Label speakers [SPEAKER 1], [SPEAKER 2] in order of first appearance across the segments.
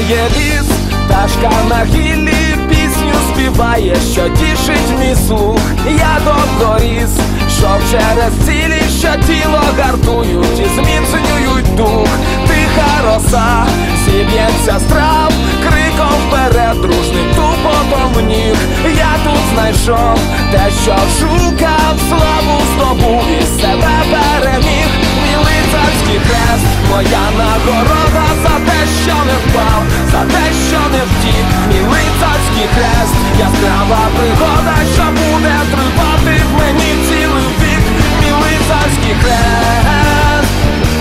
[SPEAKER 1] Темніє ліс, пташка на гіллі пісню співає, що тішить мій слух. Я довгоріс, шов через цілі, що тіло гартують і зміцнюють дух. Тиха роса зіб'ється з трав, криком вперед, дружним тупотом ніг. Я тут знайшов те, що шукав, славу здобув і себе переміг. Мій лицарський хрест, моя нагорода за те, що не впав, за те, що не втік. Мій лицарський хрест, яскрава пригода, що буде тривати в мені цілий вік. Мій лицарський хрест.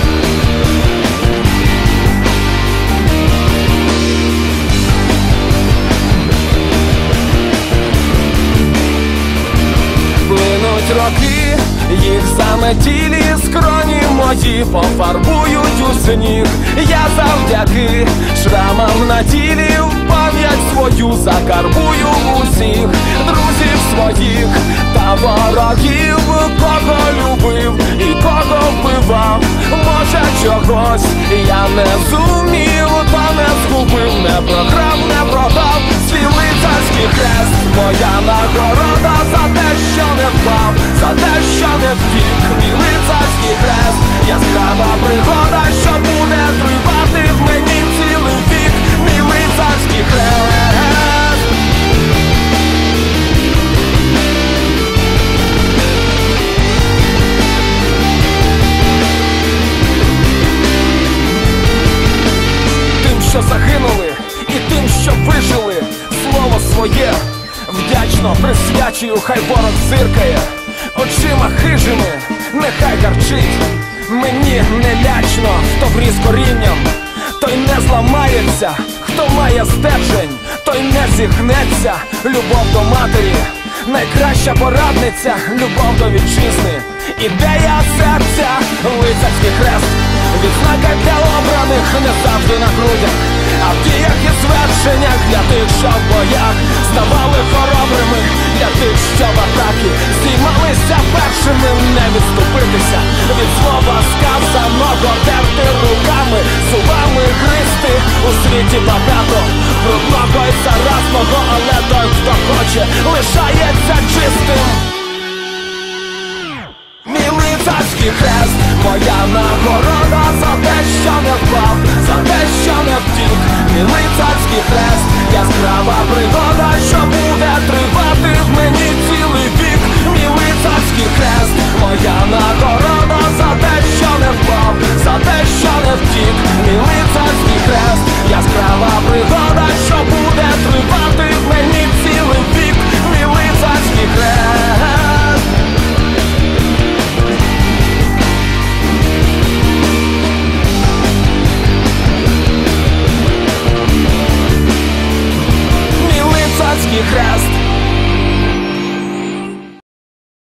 [SPEAKER 1] Плинуть роки, їх заметілі скроні мої пофарбують у сніг. Я завдяки шрамам на тілі в пам'ять свою закарбую усіх друзів своїх та ворогів, кого любив і кого вбивав. Може чогось я не зумів, та не згубив, не програв, не продав. Свій лицарський хрест, моя нагорода за те, що не впав, за те, що не втік. Мій лицарський хрест, яскрава пригода, що буде тривати в мені цілий вік. Мій лицарський хрест. Тим, що загинули, і тим, що вижили, слово своє вдячно присвячую, хай ворог зиркає очима хижими, нехай гарчить. Мені не лячно, хто вріс корінням, той не зламається, хто має стержень, той не зігнеться. Любов до матері, найкраща порадниця, любов до вітчизни, ідея серця. Лицарський хрест, відзнака для обраних, не завжди на грудях, а в діях і звершеннях. Для тих, що в боях ставали хоробрими, для тих, що в атаки здіймалися першими. Не відступитися від слова сказаного, терти руками, зубами гризти. У світі багато брудного і заразного, але той, хто хоче, лишається чистим. Мій лицарський хрест, моя нагорода за те, що не впав, за те, що не втік. Мій лицарський хрест,